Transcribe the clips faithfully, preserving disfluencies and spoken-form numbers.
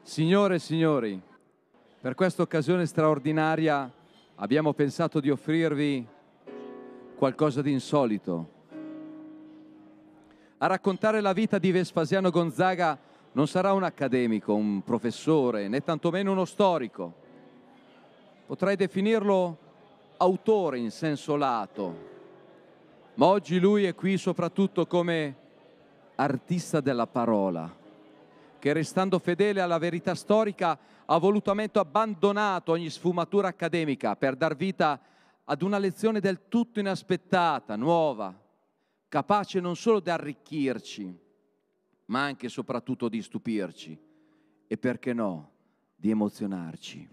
Signore e signori, per questa occasione straordinaria abbiamo pensato di offrirvi qualcosa di insolito. A raccontare la vita di Vespasiano Gonzaga non sarà un accademico, un professore, né tantomeno uno storico. Potrei definirlo autore in senso lato, ma oggi lui è qui soprattutto come artista della parola, che restando fedele alla verità storica ha volutamente abbandonato ogni sfumatura accademica per dar vita ad una lezione del tutto inaspettata, nuova, capace non solo di arricchirci, ma anche e soprattutto di stupirci e, perché no, di emozionarci.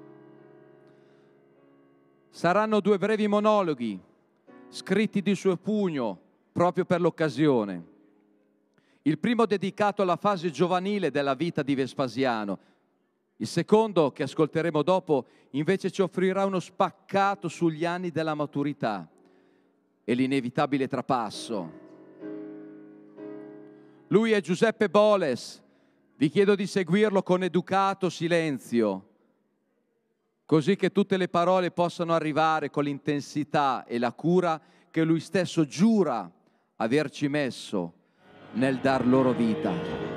Saranno due brevi monologhi, scritti di suo pugno proprio per l'occasione. Il primo dedicato alla fase giovanile della vita di Vespasiano. Il secondo, che ascolteremo dopo, invece ci offrirà uno spaccato sugli anni della maturità e l'inevitabile trapasso. Lui è Giuseppe Boles. Vi chiedo di seguirlo con educato silenzio, così che tutte le parole possano arrivare con l'intensità e la cura che lui stesso giura averci messo nel dar loro vita.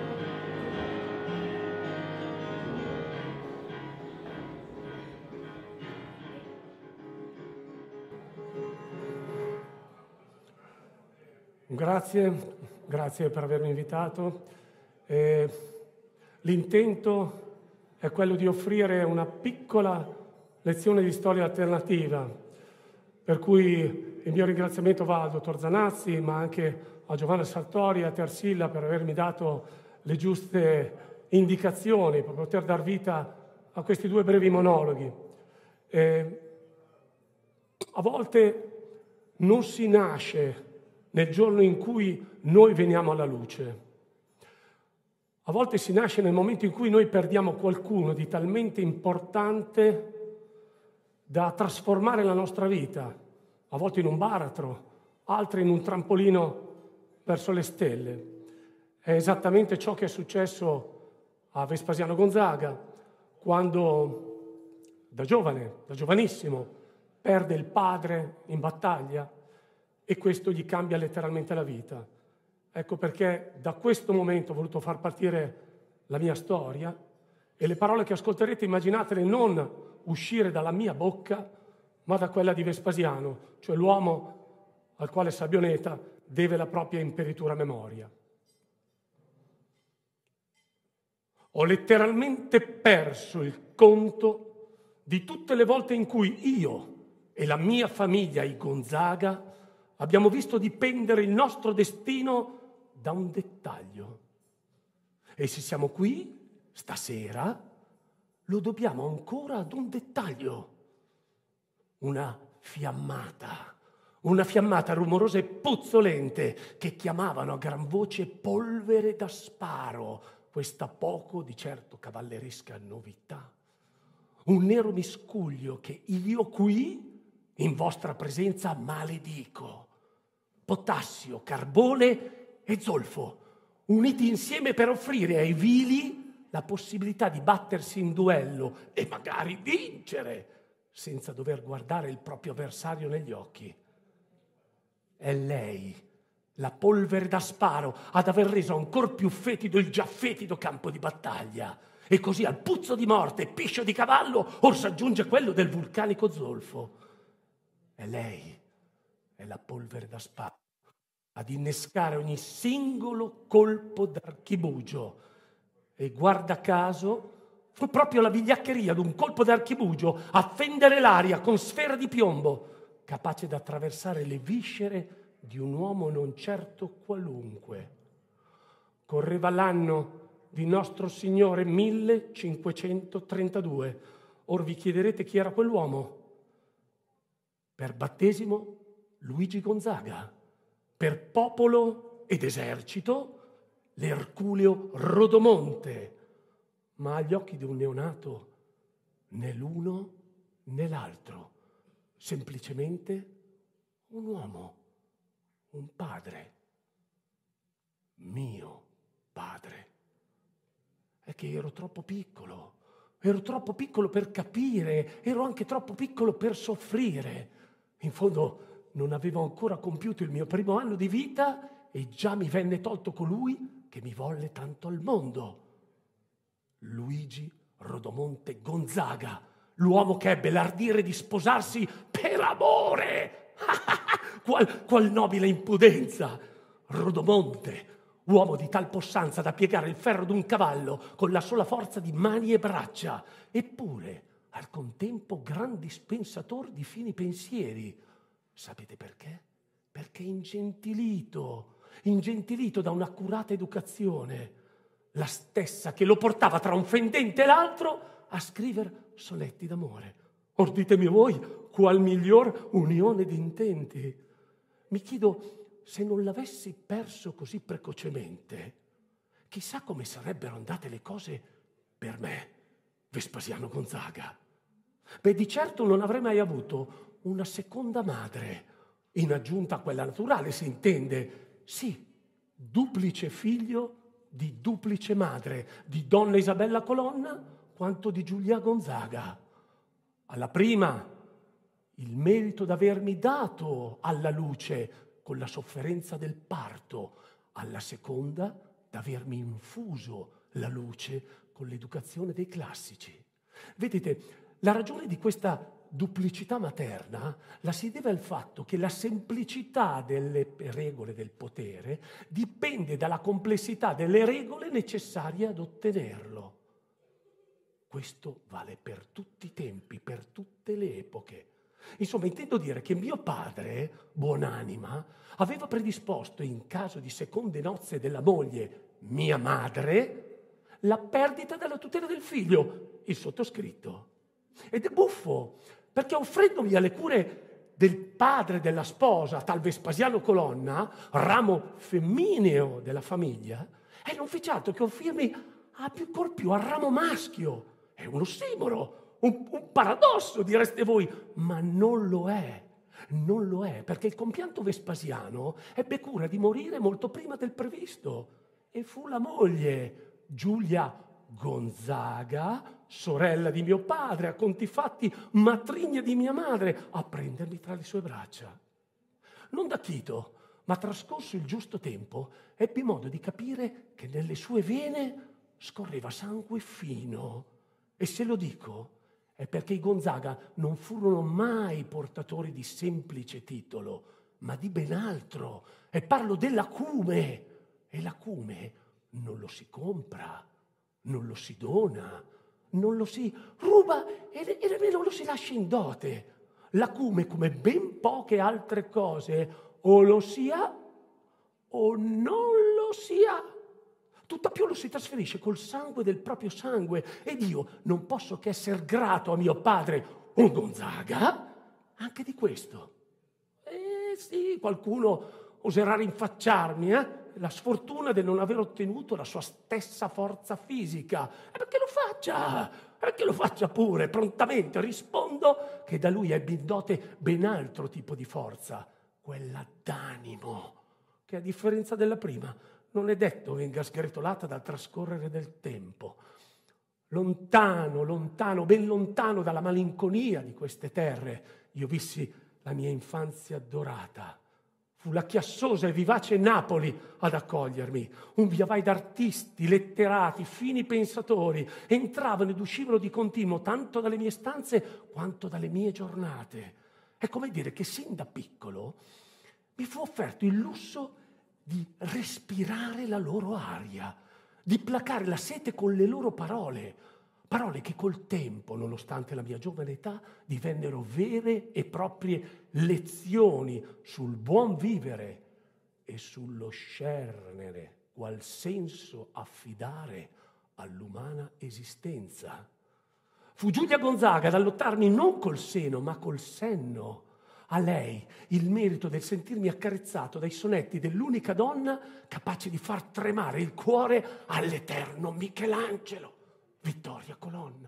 Grazie, grazie per avermi invitato. Eh, l'intento è quello di offrire una piccola lezione di storia alternativa, per cui il mio ringraziamento va al dottor Zanazzi, ma anche a Giovanna Sartori e a Tersilla per avermi dato le giuste indicazioni per poter dar vita a questi due brevi monologhi. Eh, a volte non si nasce nel giorno in cui noi veniamo alla luce. A volte si nasce nel momento in cui noi perdiamo qualcuno di talmente importante da trasformare la nostra vita, a volte in un baratro, altri in un trampolino verso le stelle. È esattamente ciò che è successo a Vespasiano Gonzaga, quando da giovane, da giovanissimo, perde il padre in battaglia e questo gli cambia letteralmente la vita. Ecco perché da questo momento ho voluto far partire la mia storia e le parole che ascolterete immaginatele non uscire dalla mia bocca, ma da quella di Vespasiano, cioè l'uomo al quale Sabioneta deve la propria imperitura memoria. Ho letteralmente perso il conto di tutte le volte in cui io e la mia famiglia, i Gonzaga, abbiamo visto dipendere il nostro destino da un dettaglio. E se siamo qui, stasera, lo dobbiamo ancora ad un dettaglio. Una fiammata. Una fiammata rumorosa e puzzolente che chiamavano a gran voce polvere da sparo, questa poco di certo cavalleresca novità. Un nero miscuglio che io qui, in vostra presenza, maledico. Potassio, carbone e zolfo, uniti insieme per offrire ai vili la possibilità di battersi in duello e magari vincere, senza dover guardare il proprio avversario negli occhi. È lei, la polvere da sparo, ad aver reso ancor più fetido il già fetido campo di battaglia. E così al puzzo di morte e piscio di cavallo or s'aggiunge quello del vulcanico zolfo. È lei, è la polvere da sparo, ad innescare ogni singolo colpo d'archibugio. E guarda caso, fu proprio la vigliaccheria d'un colpo d'archibugio a fendere l'aria con sfera di piombo, capace di attraversare le viscere di un uomo non certo qualunque. Correva l'anno di nostro Signore millecinquecentotrentadue. Or vi chiederete chi era quell'uomo? Per battesimo Luigi Gonzaga, per popolo ed esercito l'Erculeo Rodomonte, ma agli occhi di un neonato né l'uno né l'altro, semplicemente un uomo, un padre, mio padre. E perché ero troppo piccolo. Ero troppo piccolo per capire, ero anche troppo piccolo per soffrire. In fondo non avevo ancora compiuto il mio primo anno di vita e già mi venne tolto colui che mi volle tanto al mondo. Luigi Rodomonte Gonzaga, l'uomo che ebbe l'ardire di sposarsi per amore. qual, qual nobile impudenza! Rodomonte, uomo di tal possanza da piegare il ferro d'un cavallo con la sola forza di mani e braccia, eppure al contempo gran dispensator di fini pensieri. Sapete perché? Perché ingentilito, ingentilito da un'accurata educazione, la stessa che lo portava tra un fendente e l'altro a scrivere sonetti d'amore. Or ditemi voi, qual miglior unione d'intenti? Mi chiedo, se non l'avessi perso così precocemente, chissà come sarebbero andate le cose per me, Vespasiano Gonzaga. Beh, di certo non avrei mai avuto una seconda madre, in aggiunta a quella naturale, si intende. Sì, duplice figlio di duplice madre, di donna Isabella Colonna quanto di Giulia Gonzaga. Alla prima, il merito d'avermi dato alla luce con la sofferenza del parto, alla seconda d'avermi infuso la luce con l'educazione dei classici. Vedete, la ragione di questa duplicità materna la si deve al fatto che la semplicità delle regole del potere dipende dalla complessità delle regole necessarie ad ottenerlo. Questo vale per tutti i tempi, per tutte le epoche. Insomma, intendo dire che mio padre, buonanima, aveva predisposto in caso di seconde nozze della moglie, mia madre, la perdita della tutela del figlio, il sottoscritto. Ed è buffo, perché offrendomi alle cure del padre della sposa, tal Vespasiano Colonna, ramo femmineo della famiglia, e non fece altro che offrirmi a più cor più al ramo maschio. È un ossimoro. Un, un paradosso, direste voi, ma non lo è, non lo è, perché il compianto Vespasiano ebbe cura di morire molto prima del previsto e fu la moglie, Giulia Gonzaga, sorella di mio padre, a conti fatti matrigna di mia madre, a prendermi tra le sue braccia. Non da chito, ma trascorso il giusto tempo, ebbi modo di capire che nelle sue vene scorreva sangue fino, e se lo dico è perché i Gonzaga non furono mai portatori di semplice titolo, ma di ben altro. E parlo dell'acume. E l'acume non lo si compra, non lo si dona, non lo si ruba e, e nemmeno lo si lascia in dote. L'acume, come ben poche altre cose, o lo si ha o non lo si ha. Tutt'al più lo si trasferisce col sangue del proprio sangue ed io non posso che essere grato a mio padre, un Gonzaga, anche di questo. Eh sì, qualcuno oserà rinfacciarmi, eh? La sfortuna del non aver ottenuto la sua stessa forza fisica. E perché lo faccia? Perché lo faccia pure, prontamente rispondo che da lui ebbi in dote ben altro tipo di forza, quella d'animo, che a differenza della prima non è detto venga sgretolata dal trascorrere del tempo. Lontano, lontano, ben lontano dalla malinconia di queste terre, io vissi la mia infanzia dorata. Fu la chiassosa e vivace Napoli ad accogliermi, un viavai d'artisti, letterati, fini pensatori, entravano ed uscivano di continuo tanto dalle mie stanze quanto dalle mie giornate. È come dire che sin da piccolo mi fu offerto il lusso di respirare la loro aria, di placare la sete con le loro parole, parole che col tempo, nonostante la mia giovane età, divennero vere e proprie lezioni sul buon vivere e sullo scernere qual senso affidare all'umana esistenza. Fu Giulia Gonzaga ad allottarmi non col seno, ma col senno. A lei il merito del sentirmi accarezzato dai sonetti dell'unica donna capace di far tremare il cuore all'eterno Michelangelo, Vittoria Colonna.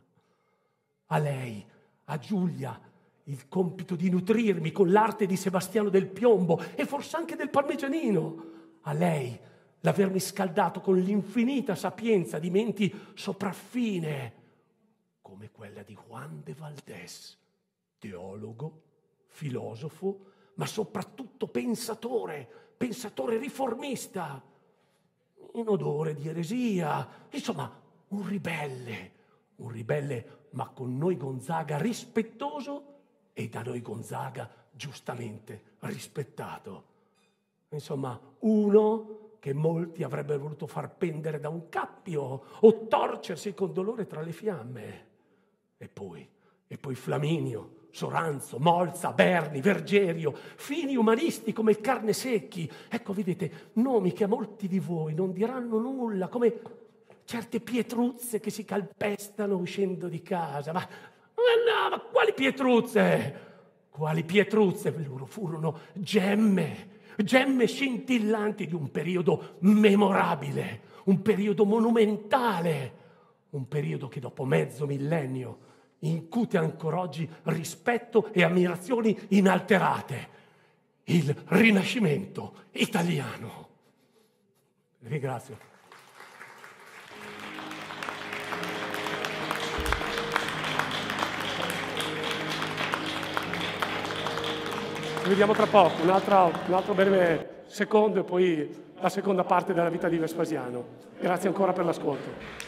A lei, a Giulia, il compito di nutrirmi con l'arte di Sebastiano del Piombo e forse anche del Parmigianino. A lei l'avermi scaldato con l'infinita sapienza di menti sopraffine, come quella di Juan de Valdés, teologo, filosofo, ma soprattutto pensatore, pensatore riformista, in odore di eresia, insomma, un ribelle, un ribelle, ma con noi Gonzaga rispettoso e da noi Gonzaga giustamente rispettato. Insomma, uno che molti avrebbero voluto far pendere da un cappio o torcersi con dolore tra le fiamme. E poi, e poi Flaminio, Soranzo, Molza, Berni, Vergerio, fini umanisti come il Carnesecchi. Ecco, vedete, nomi che a molti di voi non diranno nulla, come certe pietruzze che si calpestano uscendo di casa. Ma, ma no, ma quali pietruzze? Quali pietruzze? Loro furono gemme, gemme scintillanti di un periodo memorabile, un periodo monumentale, un periodo che dopo mezzo millennio incute ancora oggi rispetto e ammirazioni inalterate. Il Rinascimento italiano. Vi ringrazio. Ci vediamo tra poco, un altro, un altro breve secondo e poi la seconda parte della vita di Vespasiano. Grazie ancora per l'ascolto.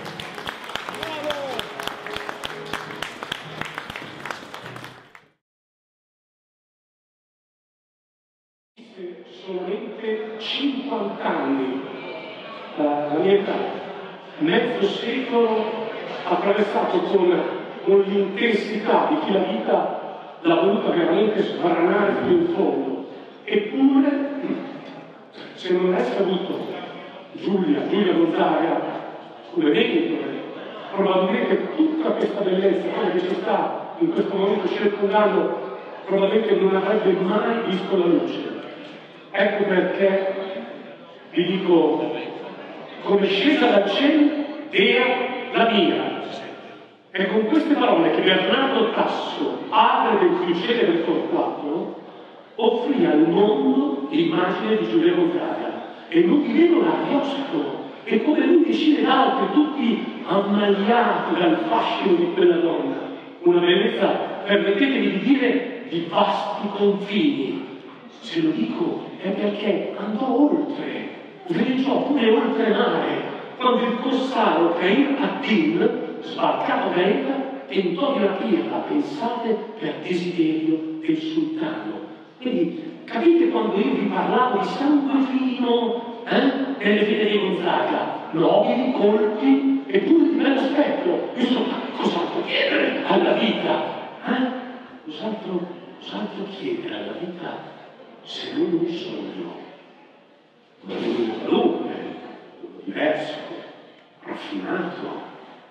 Solamente cinquanta anni, la mia età, mezzo secolo attraversato con, con l'intensità di chi la vita l'ha voluta veramente sbranare fino in fondo. Eppure, se non avessi avuto Giulia, Giulia Gonzaga come mentore, probabilmente tutta questa bellezza, quella che ci sta in questo momento circondando, probabilmente non avrebbe mai visto la luce. Ecco perché vi dico, come scesa dal cielo era la mia. È con queste parole che Bernardo Tasso, padre del più celebre Torquato, offrì al mondo l'immagine di Giulia Gonzaga. E non di meno l'Ariosto, e come lui decine d'altri, tutti ammaliati dal fascino di quella donna. Una bellezza, permettetemi di dire, di vasti confini. Se lo dico è perché andò oltre, veleggiò pure oltre mare, quando il corsaro Cair ad-Din, sbarcato da Eta, tentò di rapirla, pensate, per desiderio del sultano. Quindi capite quando io vi parlavo di sangue fino eh, nelle vene di Gonzaga, nobili, colti, eppure di bello aspetto. Insomma, cos'altro chiedere alla vita? Eh? Cos'altro, cos'altro chiedere alla vita? Se non un sogno, ma un qualunque, diverso, raffinato,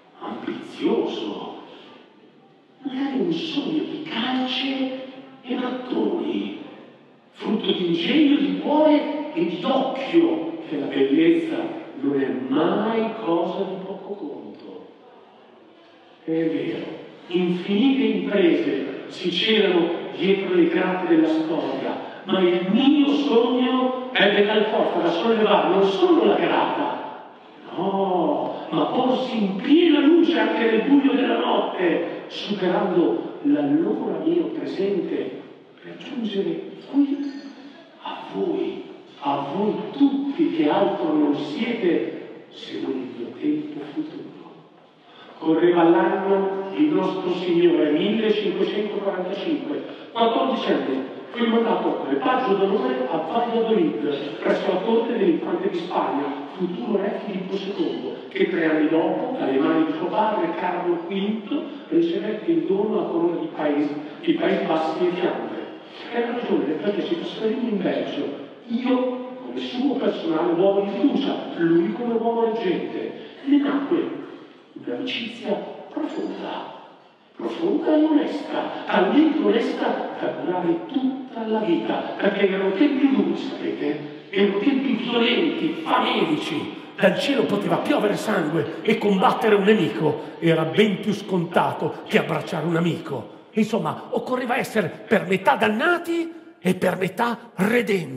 ambizioso, magari un sogno di calce e mattoni, frutto di ingegno, di cuore e di occhio, che la bellezza non è mai cosa di poco conto. È vero, infinite imprese si celano dietro le grate della storia, ma il mio sogno è di tal forza da sollevare non solo la grata, no, ma porsi in piena luce anche nel buio della notte, superando l'allora mio presente, per giungere qui a voi, a voi tutti che altro non siete se non il mio tempo futuro. Correva l'anno il nostro Signore, millecinquecentoquarantacinque, quattordici anni. Fu mandato come paggio d'onore a Valladolid, presso la corte dell'infante di Spagna, futuro re Filippo secondo, che tre anni dopo, dalle mani di suo padre Carlo quinto, ricevette in dono la corona di paesi, i Paesi Bassi e Fiandre. È la ragione perché si trasferì in Belgio, io come suo personale uomo di fiducia, lui come uomo reggente. Ne nacque un'amicizia profonda, profonda e onesta, talmente onesta da durare tutta la vita, perché erano tempi duri, sapete, erano tempi violenti, famelici, dal cielo poteva piovere sangue e combattere un nemico era ben più scontato che abbracciare un amico. Insomma, occorreva essere per metà dannati e per metà redenti,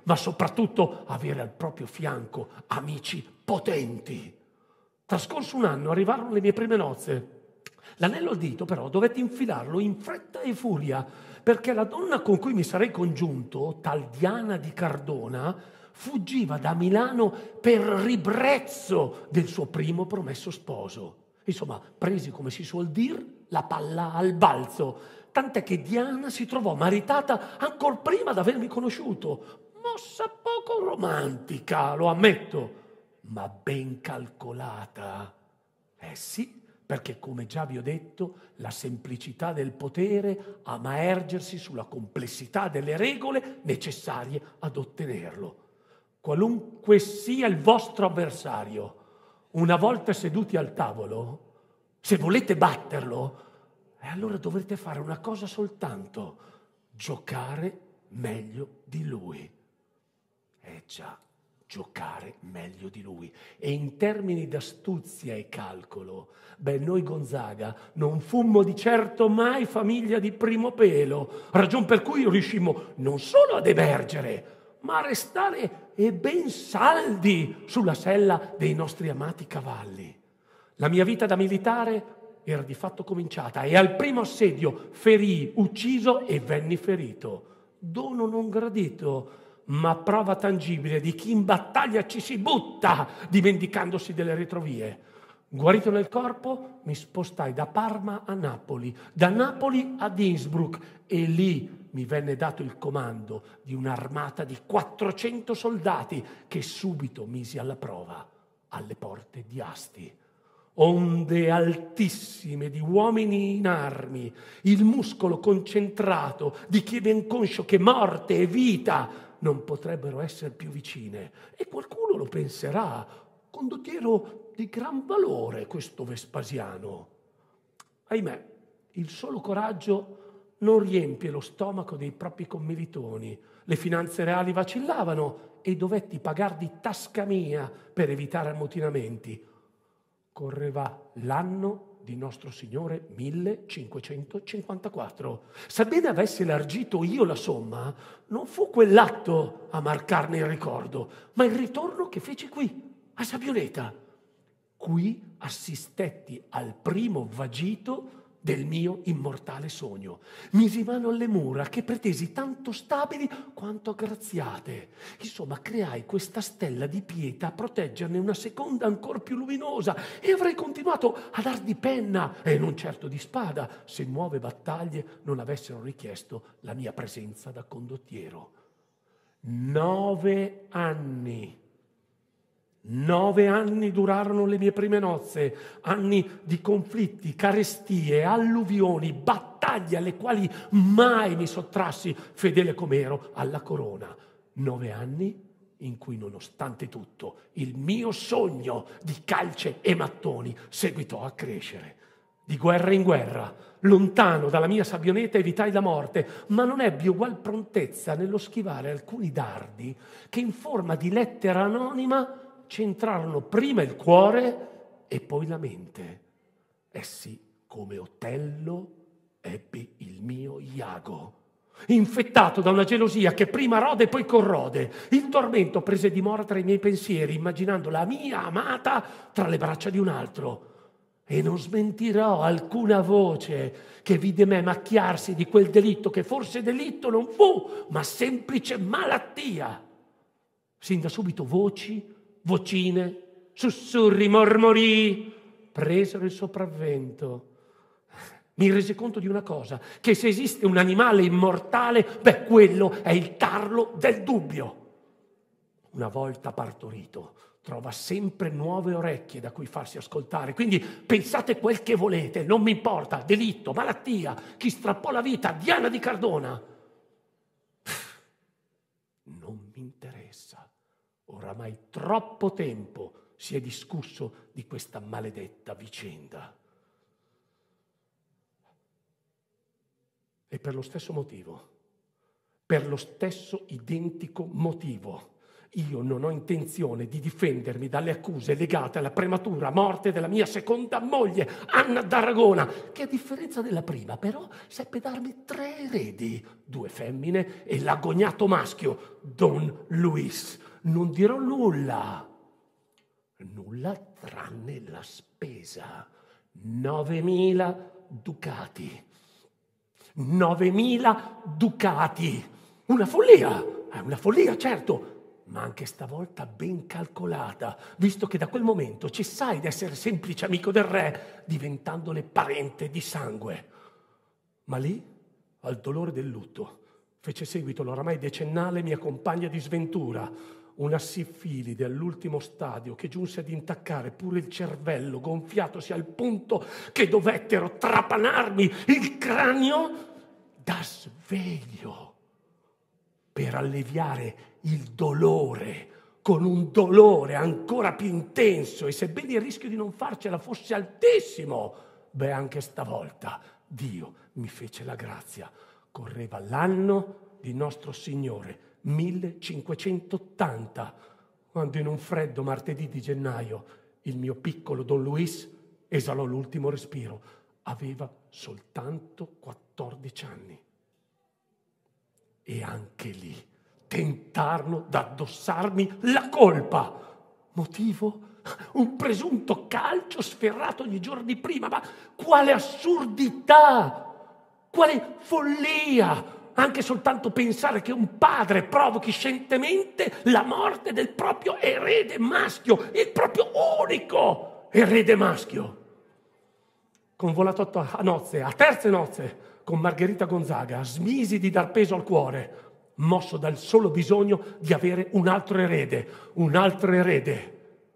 ma soprattutto avere al proprio fianco amici potenti. Trascorso un anno arrivarono le mie prime nozze. L'anello al dito però dovetti infilarlo in fretta e furia, perché la donna con cui mi sarei congiunto, tal Diana di Cardona, fuggiva da Milano per ribrezzo del suo primo promesso sposo. Insomma, presi, come si suol dir, la palla al balzo, tant'è che Diana si trovò maritata ancor prima d'avermi conosciuto. Mossa poco romantica, lo ammetto, ma ben calcolata. Eh sì, perché come già vi ho detto, la semplicità del potere ama ergersi sulla complessità delle regole necessarie ad ottenerlo. Qualunque sia il vostro avversario, una volta seduti al tavolo, se volete batterlo, eh, allora dovrete fare una cosa soltanto: giocare meglio di lui. Eh già, giocare meglio di lui. E in termini d'astuzia e calcolo, beh, noi Gonzaga non fummo di certo mai famiglia di primo pelo, ragion per cui riuscimmo non solo ad emergere, ma a restare e ben saldi sulla sella dei nostri amati cavalli. La mia vita da militare era di fatto cominciata e al primo assedio ferii, ucciso e venni ferito. Dono non gradito, ma prova tangibile di chi in battaglia ci si butta, dimenticandosi delle retrovie. Guarito nel corpo, mi spostai da Parma a Napoli, da Napoli ad Innsbruck, e lì mi venne dato il comando di un'armata di quattrocento soldati che subito misi alla prova alle porte di Asti. Onde altissime di uomini in armi, il muscolo concentrato di chi è ben conscio che morte e vita non potrebbero essere più vicine. E qualcuno lo penserà, condottiero di gran valore questo Vespasiano. Ahimè, il solo coraggio non riempie lo stomaco dei propri commilitoni. Le finanze reali vacillavano e dovetti pagar di tasca mia per evitare ammutinamenti. Correva l'anno di nostro Signore millecinquecentocinquantaquattro. Sebbene avessi elargito io la somma, non fu quell'atto a marcarne il ricordo, ma il ritorno che feci qui, a Sabbioneta. Qui assistetti al primo vagito del mio immortale sogno. Misi mano alle mura che pretesi tanto stabili quanto aggraziate. Insomma, creai questa stella di pietra a proteggerne una seconda ancor più luminosa e avrei continuato a dar di penna e non certo di spada se nuove battaglie non avessero richiesto la mia presenza da condottiero. Nove anni. Nove anni durarono le mie prime nozze, anni di conflitti, carestie, alluvioni, battaglie alle quali mai mi sottrassi, fedele com'ero alla corona. Nove anni in cui, nonostante tutto, il mio sogno di calce e mattoni seguitò a crescere. Di guerra in guerra, lontano dalla mia Sabbioneta evitai la morte, ma non ebbi ugual prontezza nello schivare alcuni dardi che in forma di lettera anonima c'entrarono prima il cuore e poi la mente. Essi, come Otello, ebbi il mio Iago, infettato da una gelosia che prima rode e poi corrode. Il tormento prese dimora tra i miei pensieri, immaginando la mia amata tra le braccia di un altro. E non smentirò alcuna voce che vide me macchiarsi di quel delitto che forse delitto non fu, ma semplice malattia. Sin da subito voci, vocine, sussurri, mormorii presero il sopravvento. Mi resi conto di una cosa, che se esiste un animale immortale, beh, quello è il tarlo del dubbio. Una volta partorito, trova sempre nuove orecchie da cui farsi ascoltare. Quindi pensate quel che volete, non mi importa, delitto, malattia, chi strappò la vita, Diana di Cardona. Non mi interessa. Oramai troppo tempo si è discusso di questa maledetta vicenda. E per lo stesso motivo, per lo stesso identico motivo, Io non ho intenzione di difendermi dalle accuse legate alla prematura morte della mia seconda moglie, Anna d'Aragona, che a differenza della prima però seppe darmi tre eredi, due femmine e l'agognato maschio, Don Luis. Non dirò nulla, nulla tranne la spesa, novemila ducati. novemila ducati, una follia, è una follia certo, ma anche stavolta ben calcolata, visto che da quel momento cessai d'essere semplice amico del re, diventandone parente di sangue. Ma lì, al dolore del lutto, fece seguito l'oramai decennale mia compagna di sventura, una sifilide all'ultimo stadio che giunse ad intaccare pure il cervello, gonfiatosi al punto che dovettero trapanarmi il cranio da sveglio per alleviare il dolore con un dolore ancora più intenso, e sebbene il rischio di non farcela fosse altissimo, beh, anche stavolta Dio mi fece la grazia. Correva l'anno di nostro Signore, millecinquecentottanta, quando in un freddo martedì di gennaio il mio piccolo Don Luis esalò l'ultimo respiro. Aveva soltanto quattordici anni. E anche lì tentarono d'addossarmi la colpa. Motivo? Un presunto calcio sferratogli giorni prima. Ma quale assurdità! Quale follia! Anche soltanto pensare che un padre provochi scientemente la morte del proprio erede maschio, il proprio unico erede maschio. Convolato a nozze, a terze nozze, con Margherita Gonzaga, smisi di dar peso al cuore, mosso dal solo bisogno di avere un altro erede, un altro erede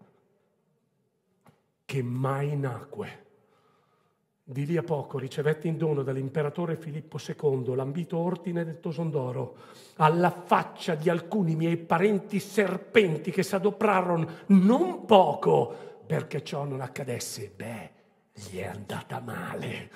che mai nacque. Di lì a poco ricevetti in dono dall'imperatore Filippo secondo l'ambito ordine del Toson d'Oro, alla faccia di alcuni miei parenti serpenti che s'adoprarono non poco perché ciò non accadesse. Beh, gli è andata male.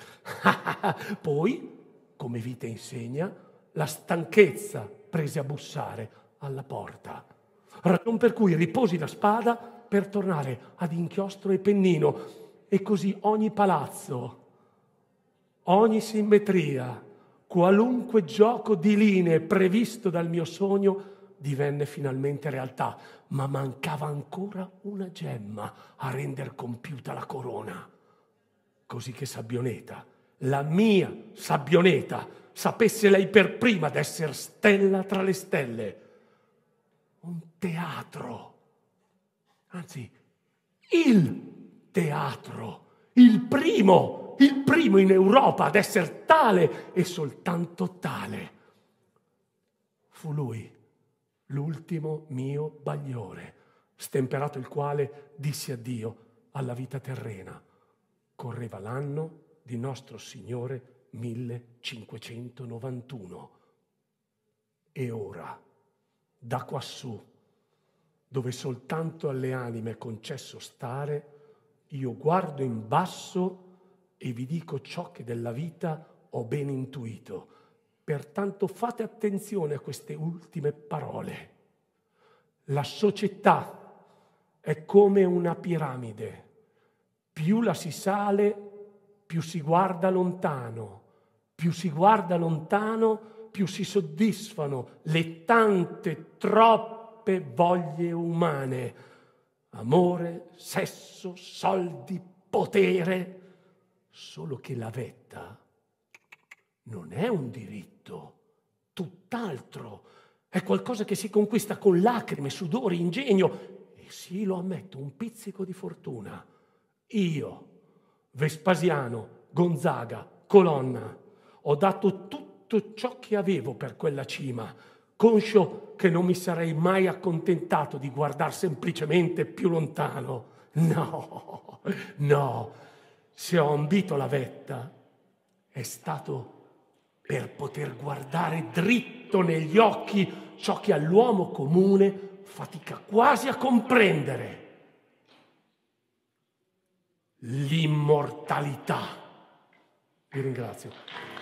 Poi, come vita insegna, la stanchezza prese a bussare alla porta. Ragion per cui riposi la spada per tornare ad inchiostro e pennino, e così ogni palazzo, ogni simmetria, qualunque gioco di linee previsto dal mio sogno divenne finalmente realtà, ma mancava ancora una gemma a render compiuta la corona. Così che Sabbioneta, la mia Sabbioneta, sapesse lei per prima d'essere stella tra le stelle. Un teatro, anzi il teatro, il primo, il primo in Europa ad essere tale e soltanto tale. Fu lui, l'ultimo mio bagliore, stemperato il quale dissi addio alla vita terrena. Correva l'anno di nostro Signore millecinquecentonovantuno. E ora, da quassù, dove soltanto alle anime è concesso stare, io guardo in basso e vi dico ciò che della vita ho ben intuito. Pertanto fate attenzione a queste ultime parole. La società è come una piramide. Più la si sale, più si guarda lontano. Più si guarda lontano, più si soddisfano le tante, troppe voglie umane. Amore, sesso, soldi, potere. Solo che la vetta non è un diritto, tutt'altro. È qualcosa che si conquista con lacrime, sudori, ingegno e sì, lo ammetto, un pizzico di fortuna. Io, Vespasiano, Gonzaga, Colonna, ho dato tutto ciò che avevo per quella cima, conscio che non mi sarei mai accontentato di guardar semplicemente più lontano. No, no, se ho ambito la vetta è stato per poter guardare dritto negli occhi ciò che all'uomo comune fatica quasi a comprendere. L'immortalità. Vi ringrazio.